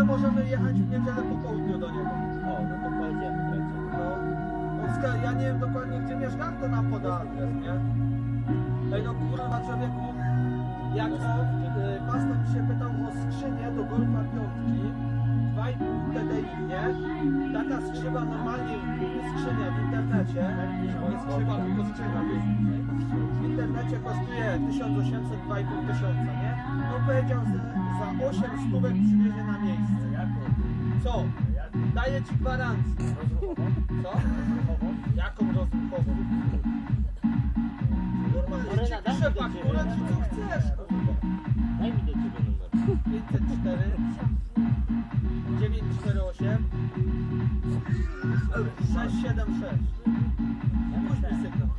ogóle możemy jechać w niedzielę po południu do niego. O, no to pojedziemy wreszcie. No, ja nie wiem dokładnie gdzie mieszka, to nam poda adres, nie? Ej no kurwa człowieku, jak pastor się pytał o skrzynię do Golfa 5, 2,5 TDI, nie? Taka skrzywa normalnie, skrzynia w internecie, nie skrzywa, tylko skrzynia, w internecie kosztuje 1800, 2,5 tysiąca, nie? On powiedział, że za 8 stówek przywiezie na miejsce. Co? Daję ci gwarancję. Co? Jaką rozruchową? Normalnie ci piszę fakturę, czy co chcesz, kurwa. Daj mi do ciebie numer. 504 948 676. Puść mi sygnał.